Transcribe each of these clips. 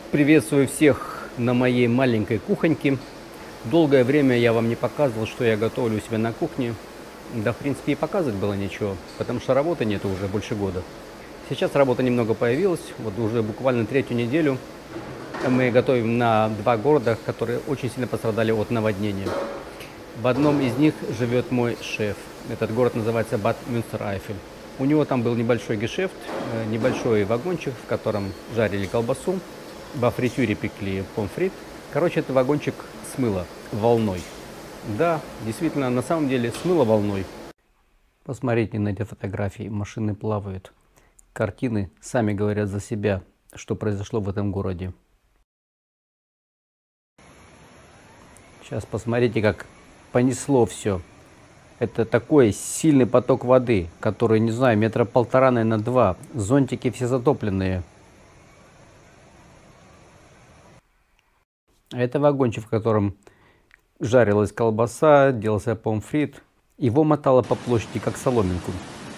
Приветствую всех на моей маленькой кухоньке. Долгое время я вам не показывал, что я готовлю у себя на кухне. Да, в принципе, и показывать было ничего, потому что работы нету уже больше года. Сейчас работа немного появилась, вот уже буквально третью неделю мы готовим на два города, которые очень сильно пострадали от наводнения. В одном из них живет мой шеф. Этот город называется Бад Мюнстер-Айфель. У него там был небольшой гешефт, небольшой вагончик, в котором жарили колбасу, во фритюре пекли помфрит. Короче, этот вагончик смыло волной. Да, действительно, на самом деле смыло волной. Посмотрите на эти фотографии, машины плавают. Картины сами говорят за себя, что произошло в этом городе. Сейчас посмотрите, как понесло все. Это такой сильный поток воды, который, не знаю, метра полтора, наверное, два. Зонтики все затопленные. А это вагончик, в котором жарилась колбаса, делался помфрит. Его мотало по площади, как соломинку.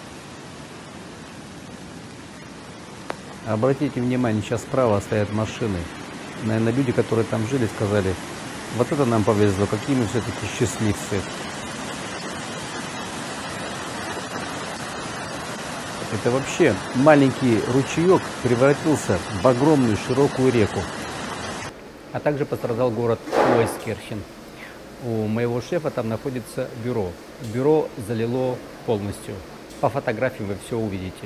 Обратите внимание, сейчас справа стоят машины. Наверное, люди, которые там жили, сказали: вот это нам повезло, какие мы все-таки счастливцы. Это вообще маленький ручеек превратился в огромную широкую реку. А также пострадал город Ойскерхен. У моего шефа там находится бюро. Бюро залило полностью. По фотографиям вы все увидите.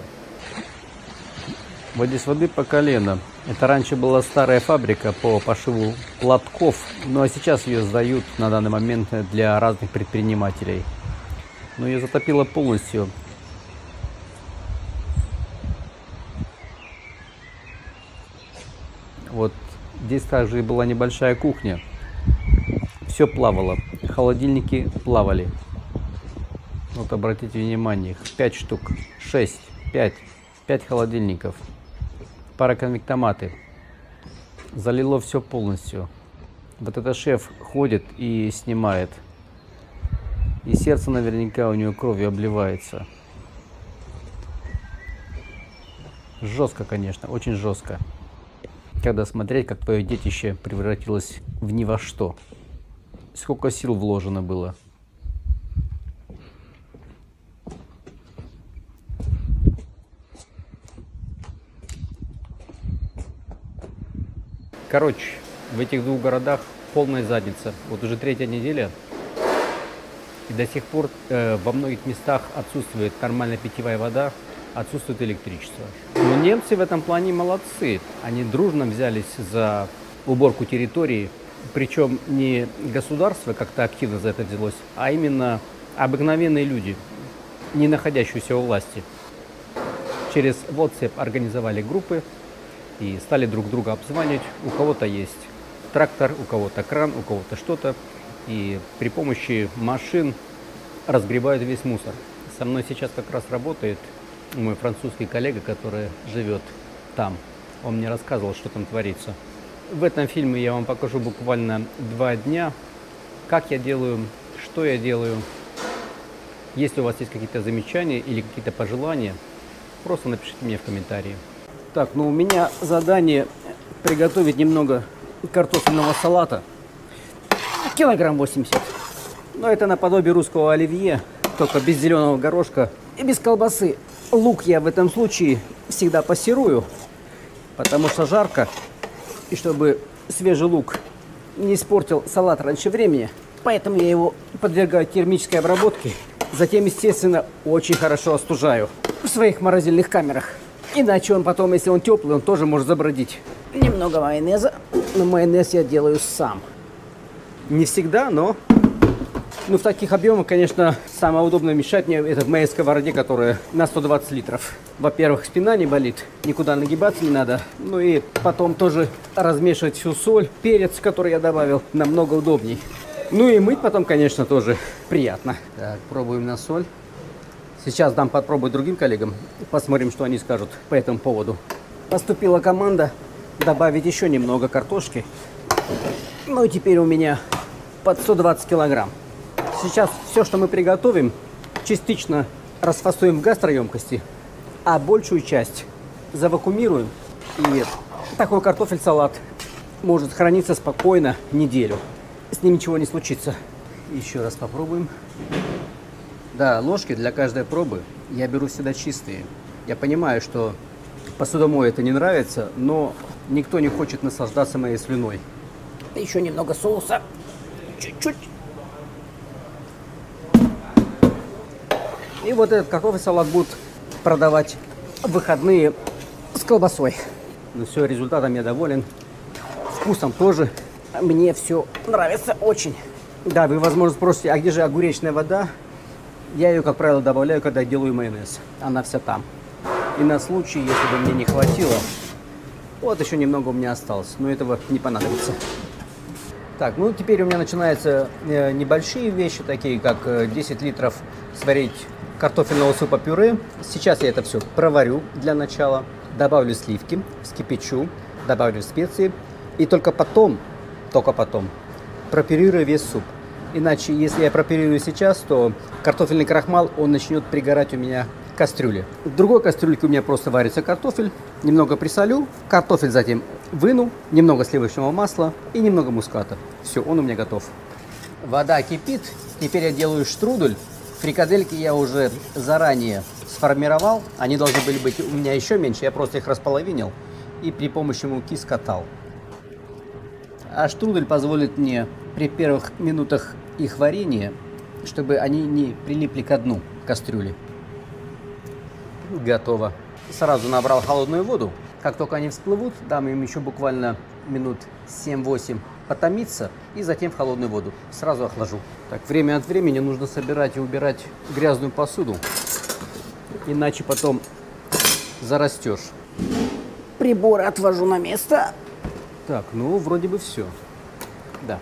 Вот здесь воды по колено. Это раньше была старая фабрика по пошиву платков, ну а сейчас ее сдают на данный момент для разных предпринимателей. Но ее затопило полностью. Вот здесь также была небольшая кухня. Все плавало. Холодильники плавали. Вот обратите внимание, их 5 штук, 6, 5 холодильников. Пароконвектоматы. Залило все полностью. Вот это шеф ходит и снимает. И сердце наверняка у него кровью обливается. Жестко, конечно, очень жестко. Когда смотреть, как твое детище превратилось в ни во что. Сколько сил вложено было. Короче, в этих двух городах полная задница. Вот уже третья неделя. И до сих пор во многих местах отсутствует нормальная питьевая вода, отсутствует электричество. Но немцы в этом плане молодцы. Они дружно взялись за уборку территории. Причем не государство как-то активно за это взялось, а именно обыкновенные люди, не находящиеся у власти. Через WhatsApp организовали группы и стали друг друга обзванивать. У кого-то есть трактор, у кого-то кран, у кого-то что-то. И при помощи машин разгребают весь мусор. Со мной сейчас как раз работает мой французский коллега, который живет там. Он мне рассказывал, что там творится. В этом фильме я вам покажу буквально 2 дня, как я делаю, что я делаю. Если у вас есть какие-то замечания или какие-то пожелания, просто напишите мне в комментарии. Так, ну у меня задание приготовить немного картофельного салата. Килограмм 80. Но это наподобие русского оливье, только без зеленого горошка и без колбасы. Лук я в этом случае всегда пассерую, потому что жарко. И чтобы свежий лук не испортил салат раньше времени, поэтому я его подвергаю термической обработке. Затем, естественно, очень хорошо остужаю в своих морозильных камерах. Иначе он потом, если он теплый, он тоже может забродить. Немного майонеза, но майонез я делаю сам. Не всегда, но в таких объемах, конечно, самое удобное мешать мне это в моей сковороде, которая на 120 литров. Во-первых, спина не болит, никуда нагибаться не надо. Ну и потом тоже размешивать всю соль, перец, который я добавил, намного удобней. Ну и мыть потом, конечно, тоже приятно. Так, пробуем на соль. Сейчас дам попробовать другим коллегам. Посмотрим, что они скажут по этому поводу. Поступила команда добавить еще немного картошки. Ну и теперь у меня под 120 килограмм. Сейчас все, что мы приготовим, частично расфасуем в гастроемкости, а большую часть завакуумируем и Такой картофель-салат может храниться спокойно неделю. С ним ничего не случится. Еще раз попробуем. Да, ложки для каждой пробы я беру всегда чистые. Я понимаю, что посудомой это не нравится, но никто не хочет наслаждаться моей слюной. Еще немного соуса. Чуть-чуть. И вот этот картофель-салат будут продавать в выходные с колбасой. Ну все, результатом я доволен. Вкусом тоже. Мне все нравится очень. Да, вы, возможно, спросите, а где же огуречная вода? Я ее, как правило, добавляю, когда делаю майонез. Она вся там. И на случай, если бы мне не хватило, вот еще немного у меня осталось, но этого не понадобится. Так, ну теперь у меня начинаются небольшие вещи, такие как 10 литров сварить картофельного супа-пюре. Сейчас я это все проварю для начала, добавлю сливки, вскипячу, добавлю специи и только потом пропюрирую весь суп. Иначе, если я пропюрирую сейчас, то картофельный крахмал, он начнет пригорать у меня в кастрюле. В другой кастрюльке у меня просто варится картофель, немного присолю, картофель затем выну, немного сливочного масла и немного муската. Все, он у меня готов. Вода кипит, теперь я делаю штрудель. Фрикадельки я уже заранее сформировал, они должны были быть у меня еще меньше, я просто их располовинил и при помощи муки скатал. А штрудель позволит мне при первых минутах их варенья, чтобы они не прилипли к дну кастрюли. Готово. Сразу набрал холодную воду. Как только они всплывут, дам им еще буквально минут 7-8 потомиться и затем в холодную воду. Сразу охлажу. Так, время от времени нужно собирать и убирать грязную посуду, иначе потом зарастешь. Приборы отвожу на место. Так, ну вроде бы все. Да.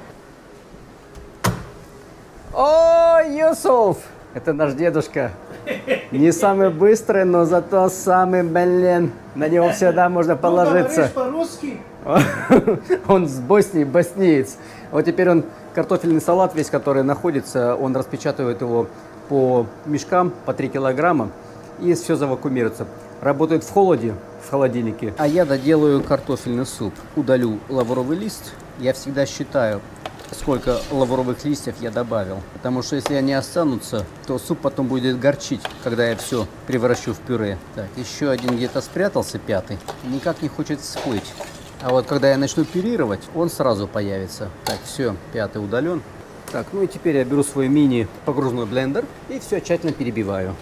О, Юсуф! Это наш дедушка. Не самый быстрый, но зато самый, на него всегда можно положиться. Ты говоришь по-русски? Он с Боснии, боснеец. Вот теперь он картофельный салат весь, который находится, он распечатывает его по мешкам, по 3 килограмма, и все завакуумируется. Работает в холоде, в холодильнике. А я доделаю картофельный суп. Удалю лавровый лист. Я всегда считаю, сколько лавровых листьев я добавил. Потому что если они останутся, то суп потом будет горчить, когда я все превращу в пюре. Так, еще один где-то спрятался, 5-й. Никак не хочет всплыть. А вот когда я начну пюрировать, он сразу появится. Так, все, 5-й удален. Так, ну и теперь я беру свой мини-погружной блендер и все тщательно перебиваю.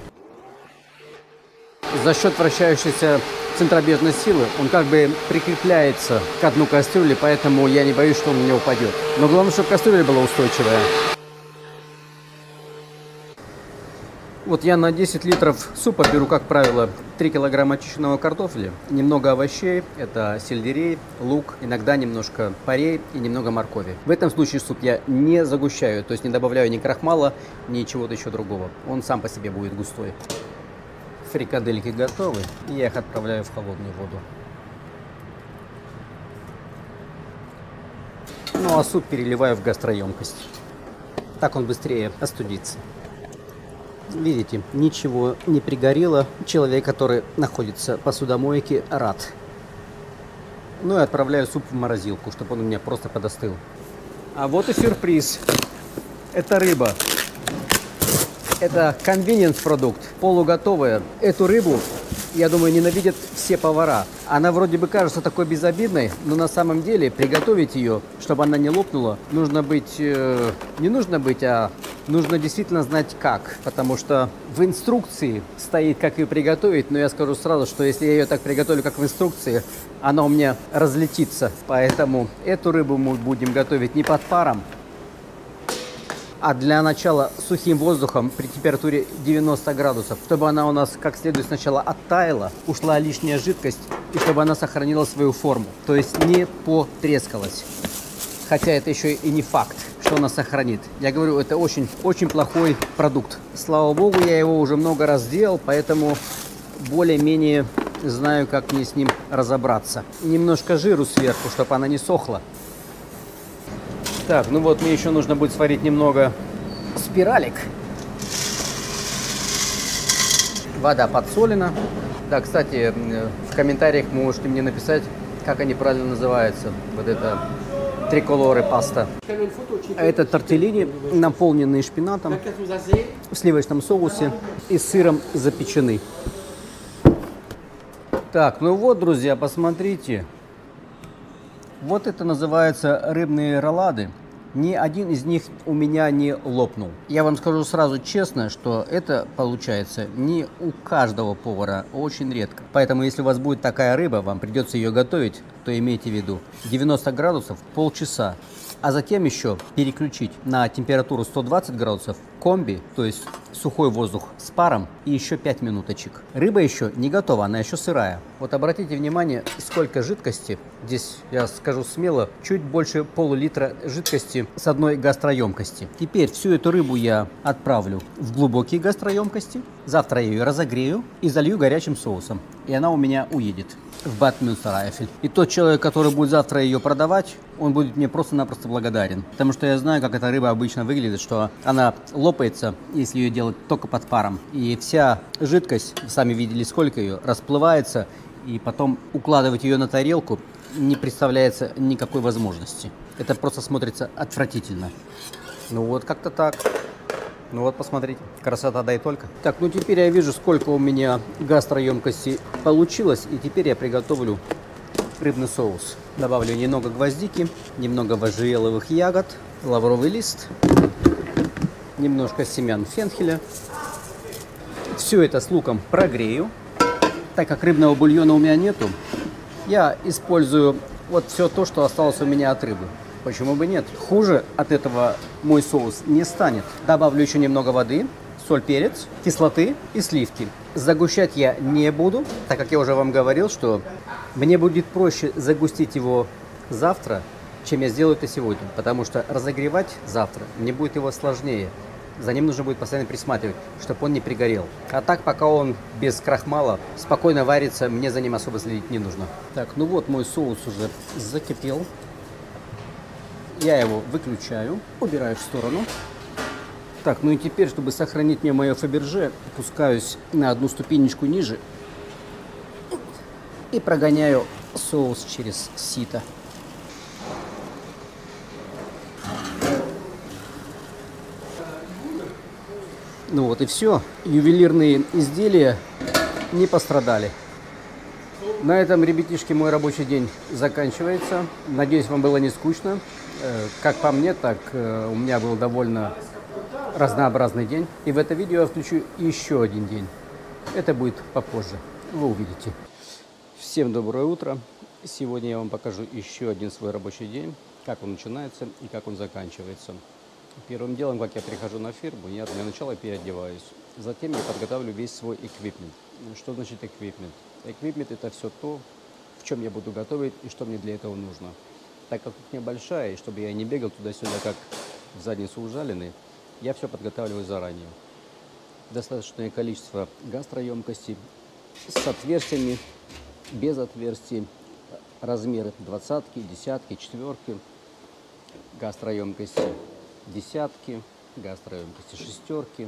За счет вращающейся центробежной силы он как бы прикрепляется к дну кастрюли, поэтому я не боюсь, что он у меня упадет. Но главное, чтобы кастрюля была устойчивая. Вот я на 10 литров супа беру, как правило, 3 килограмма очищенного картофеля, немного овощей, это сельдерей, лук, иногда немножко порей и немного моркови. В этом случае суп я не загущаю, то есть не добавляю ни крахмала, ни чего-то еще другого. Он сам по себе будет густой. Фрикадельки готовы, и я их отправляю в холодную воду. Ну а суп переливаю в гастроемкость. Так он быстрее остудится. Видите, ничего не пригорело. Человек, который находится в посудомойке, рад. Ну и отправляю суп в морозилку, чтобы он у меня просто подостыл. А вот и сюрприз. Это рыба. Это convenience продукт, полуготовая. Эту рыбу, я думаю, ненавидят все повара. Она вроде бы кажется такой безобидной, но на самом деле приготовить ее, чтобы она не лопнула, нужно быть, не нужно быть, а нужно действительно знать как. Потому что в инструкции стоит, как ее приготовить, но я скажу сразу, что если я ее так приготовлю, как в инструкции, она у меня разлетится. Поэтому эту рыбу мы будем готовить не под паром, а для начала сухим воздухом при температуре 90 градусов, чтобы она у нас как следует сначала оттаяла, ушла лишняя жидкость, и чтобы она сохранила свою форму, то есть не потрескалась. Хотя это еще и не факт, что она сохранит. Я говорю, это очень плохой продукт. Слава богу, я его уже много раз делал, поэтому более-менее знаю, как мне с ним разобраться. Немножко жиру сверху, чтобы она не сохла. Так, ну вот мне еще нужно будет сварить немного спиралек. Вода подсолена. Да, кстати, в комментариях можете мне написать, как они правильно называются, вот это триколоры паста. А это тортеллини, наполненные шпинатом, в сливочном соусе и сыром запечены. Так, ну вот, друзья, посмотрите. Вот это называется рыбные роллады. Ни один из них у меня не лопнул. Я вам скажу сразу честно, что это получается не у каждого повара, очень редко. Поэтому, если у вас будет такая рыба, вам придется ее готовить, то имейте в виду 90 градусов полчаса. А затем еще переключить на температуру 120 градусов комби, то есть сухой воздух с паром, и еще 5 минуточек. Рыба еще не готова, она еще сырая. Вот обратите внимание, сколько жидкости. Здесь, я скажу смело, чуть больше пол-литра жидкости с одной гастроемкости. Теперь всю эту рыбу я отправлю в глубокие гастроемкости. Завтра я ее разогрею и залью горячим соусом. И она у меня уедет в Бад Мюнстер-Айфель. И тот человек, который будет завтра ее продавать, он будет мне просто-напросто благодарен. Потому что я знаю, как эта рыба обычно выглядит, что она лопается, если ее делать только под паром. И вся жидкость, вы сами видели, сколько ее, расплывается. И потом укладывать ее на тарелку не представляется никакой возможности. Это просто смотрится отвратительно. Ну вот как-то так. Ну вот, посмотрите, красота да и только. Так, ну теперь я вижу, сколько у меня гастроемкостей получилось. И теперь я приготовлю рыбный соус. Добавлю немного гвоздики, немного можжевеловых ягод, лавровый лист, немножко семян фенхеля. Все это с луком прогрею. Так как рыбного бульона у меня нету, я использую вот все то, что осталось у меня от рыбы. Почему бы нет? Хуже от этого мой соус не станет. Добавлю еще немного воды, соль, перец, кислоты и сливки. Загущать я не буду, так как я уже вам говорил, что мне будет проще загустить его завтра, чем я сделаю это сегодня. Потому что разогревать завтра мне будет его сложнее. За ним нужно будет постоянно присматривать, чтобы он не пригорел. А так, пока он без крахмала спокойно варится, мне за ним особо следить не нужно. Так, ну вот мой соус уже закипел. Я его выключаю, убираю в сторону. Так, ну и теперь, чтобы сохранить мне мое фаберже, опускаюсь на одну ступенечку ниже и прогоняю соус через сито. Ну вот и все. Ювелирные изделия не пострадали. На этом, ребятишки, мой рабочий день заканчивается. Надеюсь, вам было не скучно. Как по мне, так у меня был довольно разнообразный день. И в это видео я включу еще один день. Это будет попозже. Вы увидите. Всем доброе утро. Сегодня я вам покажу еще один свой рабочий день. Как он начинается и как он заканчивается. Первым делом, как я прихожу на ферму, я для начала переодеваюсь. Затем я подготовлю весь свой эквипмент. Что значит эквипмент? Эквипмент — это все то, в чем я буду готовить и что мне для этого нужно. Так как кухня большая, и чтобы я не бегал туда-сюда, как в задницу ужаленный, я все подготавливаю заранее. Достаточное количество гастроемкостей с отверстиями, без отверстий, размеры двадцатки, десятки, четверки, гастроемкости десятки, гастроемкости шестерки,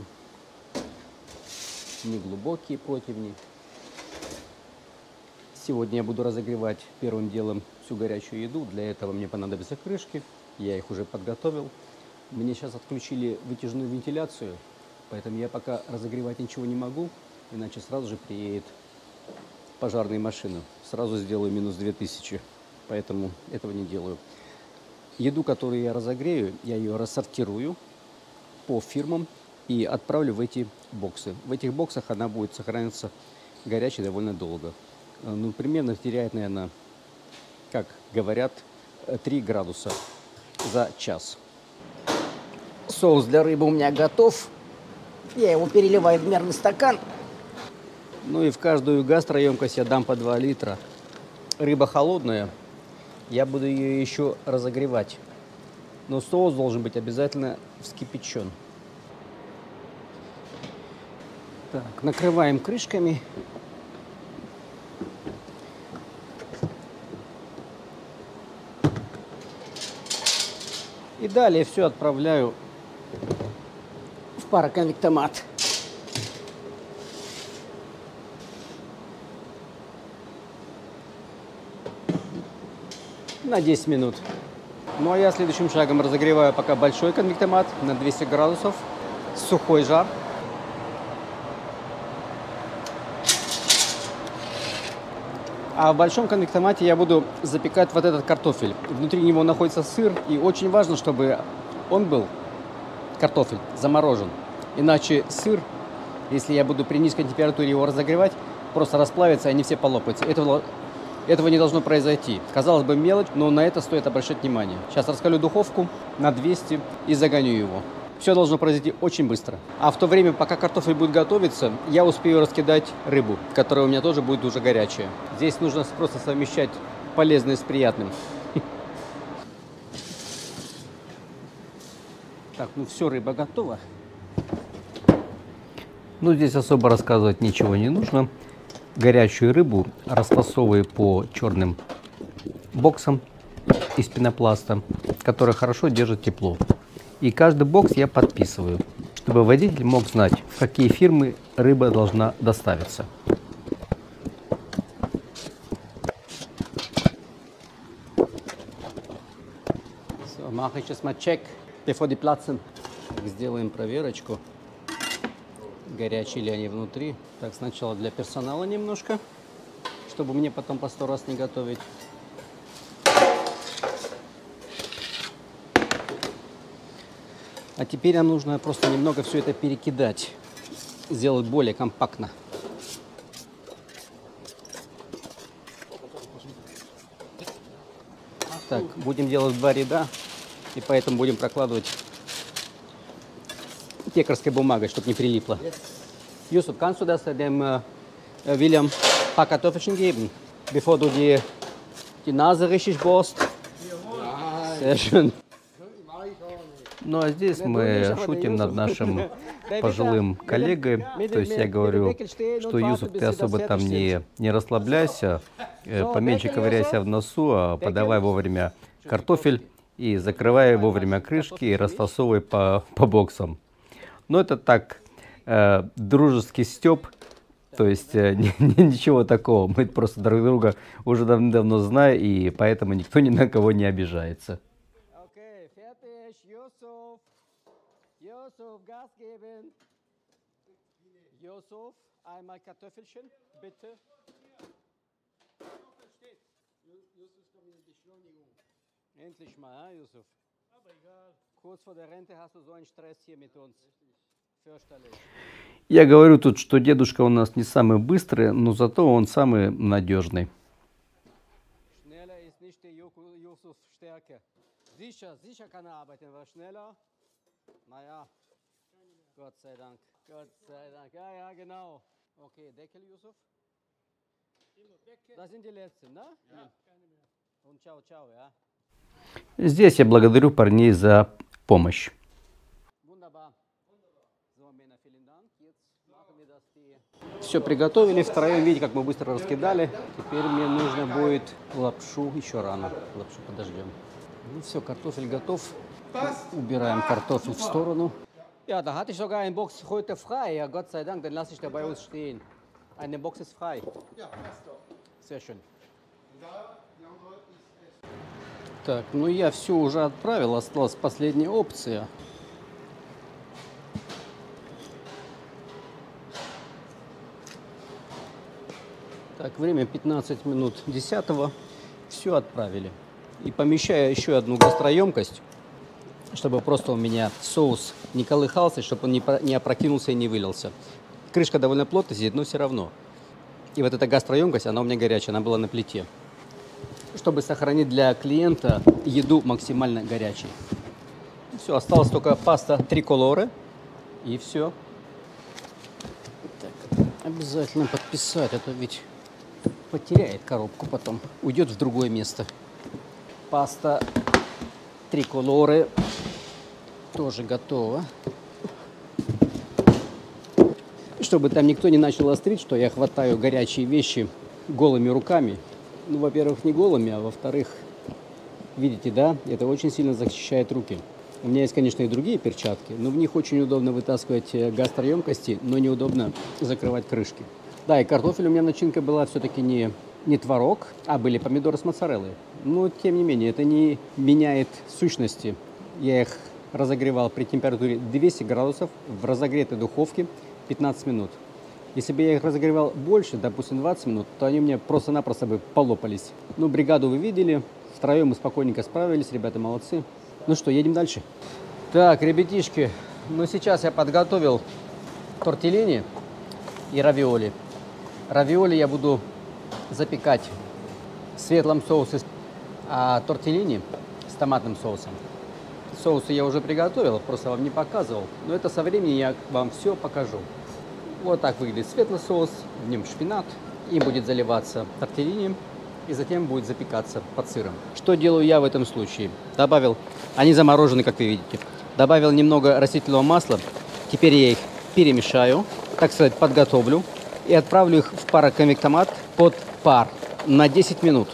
неглубокие противни. Сегодня я буду разогревать первым делом всю горячую еду. Для этого мне понадобятся крышки. Я их уже подготовил. Мне сейчас отключили вытяжную вентиляцию, поэтому я пока разогревать ничего не могу, иначе сразу же приедет пожарная машина. Сразу сделаю минус 2000, поэтому этого не делаю. Еду, которую я разогрею, я ее рассортирую по фирмам и отправлю в эти боксы. В этих боксах она будет сохраняться горячей довольно долго. Ну, примерно теряет, наверное, как говорят, 3 градуса за час. Соус для рыбы у меня готов. Я его переливаю в мерный стакан. Ну и в каждую гастроемкость я дам по 2 литра. Рыба холодная. Я буду ее еще разогревать. Но соус должен быть обязательно вскипячен. Так, накрываем крышками. И далее все отправляю в пароконвектомат. на 10 минут. Ну а я следующим шагом разогреваю пока большой конвектомат на 200 градусов. Сухой жар. А в большом конвектомате я буду запекать вот этот картофель. Внутри него находится сыр, и очень важно, чтобы он был, картофель, заморожен. Иначе сыр, если я буду при низкой температуре его разогревать, просто расплавится, и они все полопаются. Этого не должно произойти. Казалось бы, мелочь, но на это стоит обращать внимание. Сейчас раскалю духовку на 200 и загоню его. Все должно произойти очень быстро. А в то время, пока картофель будет готовиться, я успею раскидать рыбу, которая у меня тоже будет уже горячая. Здесь нужно просто совмещать полезное с приятным. Так, ну все, рыба готова. Ну, здесь особо рассказывать ничего не нужно. Горячую рыбу расфасовываю по черным боксам из пенопласта, которые хорошо держат тепло. И каждый бокс я подписываю, чтобы водитель мог знать, в какие фирмы рыба должна доставиться. So, mache ich jetzt mal check, bevor die platzen. Сделаем проверочку, горячие ли они внутри. Так, сначала для персонала немножко, чтобы мне потом по 100 раз не готовить. А теперь нам нужно просто немного все это перекидать, сделать более компактно. Так, будем делать 2 ряда, и поэтому будем прокладывать пекарской бумагой, чтобы не прилипло. Yusuf, kannst du das dem William ein paar Kartoffelchen geben, bevor du die Nase richtig bohrst? Sehr schön. Ну а здесь мы шутим над нашим пожилым коллегой. То есть я говорю, что Юсуф, ты особо там не расслабляйся, поменьше ковыряйся в носу, а подавай вовремя картофель и закрывай вовремя крышки и расфасовывай по боксам. Но это так, дружеский стёб, то есть ничего такого. Мы просто друг друга уже давно знаем, и поэтому никто ни на кого не обижается. Yusuf, Gas geben. Yusuf, einmal Kartoffelchen, bitte. Yusuf kommt in die Beschleunigung. Endlich mal, Yusuf. Aber egal. Kurz vor der Rente hast du so einen Stress hier mit uns. Fürchterlich. Я говорю тут, что дедушка у нас не самый быстрый, но зато он самый надежный. Schneller ist nicht der Yusuf Stärke. Sicher kann er arbeiten, aber schneller. Naja, Gott sei Dank, Gott sei Dank. Ja, ja, genau. Okay, Deckel, Yusuf. Das sind die letzten, ne? Ja, keine mehr. Und ciao, ciao, ja. Здесь я благодарю парней за помощь. Все приготовили втроем, видите, как мы быстро раскидали. Теперь мне нужно будет лапшу, еще рано, лапшу подождем. Ну все, картофель готов. Убираем картофель в сторону. Ja, da hatte ich sogar eine Box heute frei. Ja, Gott sei Dank, dann lasse ich da bei uns stehen. Eine Box ist frei. Ja, passt doch. Sehr schön. Так, ну я все уже отправил, осталась последняя опция. Так, время 15 минут 10-го. Все отправили. И помещаю еще одну гастроемкость, чтобы просто у меня соус не колыхался, чтобы он не опрокинулся и не вылился. Крышка довольно плотно сидит, но все равно. И вот эта гастроемкость, она у меня горячая, она была на плите. Чтобы сохранить для клиента еду максимально горячей. Все, осталось только паста триколоре. И все. Так, обязательно подписать, а то ведь потеряет коробку потом. Уйдет в другое место. Паста триколоре тоже готова. Чтобы там никто не начал острить, что я хватаю горячие вещи голыми руками. Ну, во-первых, не голыми, а во-вторых, видите, да, это очень сильно защищает руки. У меня есть, конечно, и другие перчатки, но в них очень удобно вытаскивать гастроемкости, но неудобно закрывать крышки. Да, и картофель у меня начинка была все-таки не не творог, а были помидоры с моцареллой. Но, тем не менее, это не меняет сущности. Я их разогревал при температуре 200 градусов в разогретой духовке 15 минут. Если бы я их разогревал больше, допустим, 20 минут, то они у меня просто-напросто бы полопались. Ну, бригаду вы видели. Втроем мы спокойненько справились. Ребята молодцы. Ну что, едем дальше. Так, ребятишки, ну сейчас я подготовил тортеллини и равиоли. Равиоли я буду запекать в светлом соусе, а тортеллини с томатным соусом. Соусы я уже приготовил, просто вам не показывал. Но это со временем я вам все покажу. Вот так выглядит светлый соус, в нем шпинат. Им будет заливаться тортеллини и затем будет запекаться под сыром. Что делаю я в этом случае? Добавил, они заморожены, как вы видите. Добавил немного растительного масла. Теперь я их перемешаю, так сказать, подготовлю. И отправлю их в пароконвектомат под пар на 10 минут.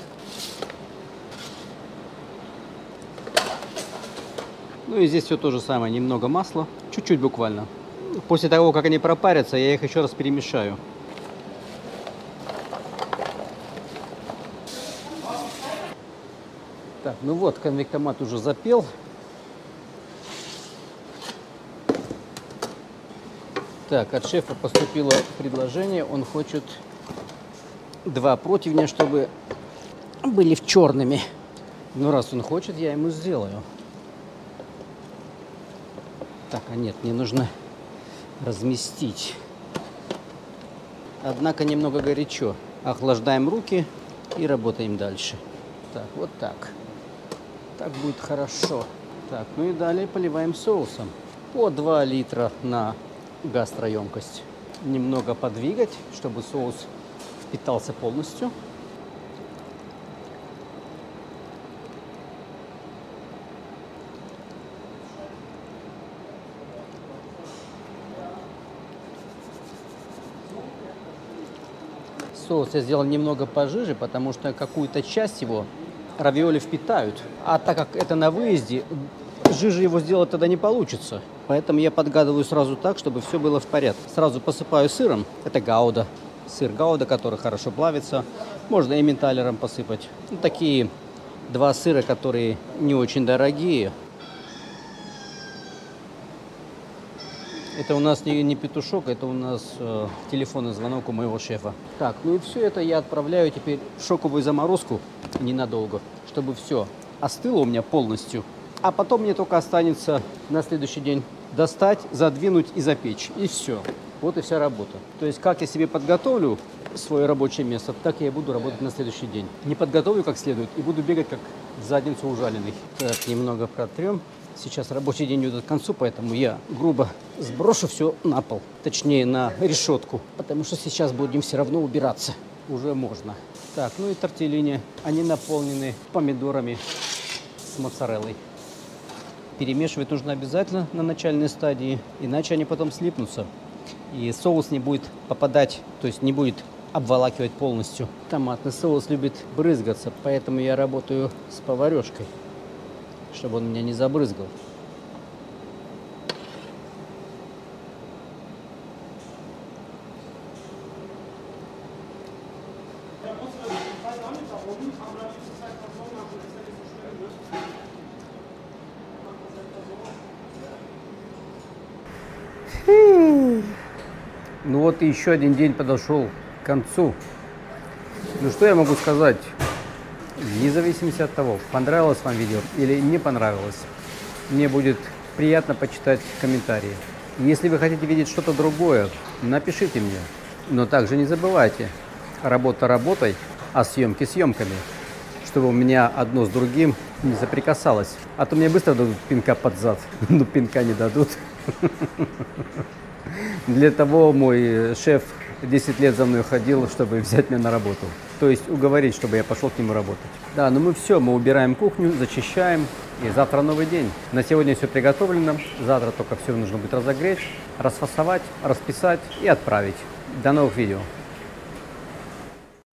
Ну и здесь все то же самое, немного масла, чуть-чуть буквально. После того, как они пропарятся, я их еще раз перемешаю. Так, ну вот, конвектомат уже запел. Так, от шефа поступило предложение, он хочет 2 противня, чтобы были в черными. Ну, раз он хочет, я ему сделаю. Так, а нет, мне нужно разместить. Однако немного горячо. Охлаждаем руки и работаем дальше. Так, вот так. Так будет хорошо. Так, ну и далее поливаем соусом. По 2 литра на гастроемкость. Немного подвигать, чтобы соус впитался полностью. Соус я сделал немного пожиже, потому что какую-то часть его равиоли впитают. А так как это на выезде, жиже его сделать тогда не получится. Поэтому я подгадываю сразу так, чтобы все было в порядке. Сразу посыпаю сыром. Это гауда. Сыр гауда, который хорошо плавится. Можно и менталером посыпать. Ну, такие 2 сыра, которые не очень дорогие. Это у нас не петушок, это у нас телефонный звонок у моего шефа. Так, ну и все это я отправляю теперь в шоковую заморозку ненадолго, чтобы все остыло у меня полностью. А потом мне только останется на следующий день достать, задвинуть и запечь. И все. Вот и вся работа. То есть как я себе подготовлю свое рабочее место, так я и буду работать на следующий день. Не подготовлю как следует и буду бегать как в задницу ужаленный. Так, немного протрем. Сейчас рабочий день идет к концу, поэтому я грубо сброшу все на пол. Точнее, на решетку. Потому что сейчас будем все равно убираться. Уже можно. Так, ну и тортеллини. Они наполнены помидорами с моцареллой. Перемешивать нужно обязательно на начальной стадии, иначе они потом слипнутся. И соус не будет попадать, то есть не будет обволакивать полностью. Томатный соус любит брызгаться, поэтому я работаю с поварешкой, чтобы он меня не забрызгал. Ну вот и еще один день подошел к концу. Ну что я могу сказать? Вне зависимости от того, понравилось вам видео или не понравилось, мне будет приятно почитать комментарии. Если вы хотите видеть что-то другое, напишите мне. Но также не забывайте, работа работой, а съемки съемками, чтобы у меня одно с другим не соприкасалось. А то мне быстро дадут пинка под зад, но пинка не дадут. Для того мой шеф 10 лет за мной ходил, чтобы взять меня на работу. То есть уговорить, чтобы я пошел к нему работать. Да, ну мы убираем кухню, зачищаем. И завтра новый день. На сегодня все приготовлено. Завтра только все нужно будет разогреть, расфасовать, расписать и отправить. До новых видео.